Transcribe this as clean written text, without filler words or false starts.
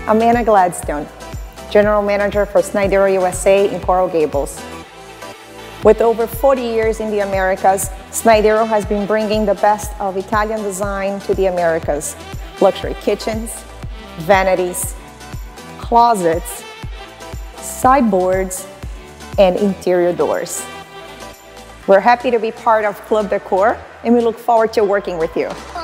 I'm Anna Gladstone, General Manager for Snaidero USA in Coral Gables. With over 40 years in the Americas, Snaidero has been bringing the best of Italian design to the Americas. Luxury kitchens, vanities, closets, sideboards, and interior doors. We're happy to be part of Club Decor, and we look forward to working with you.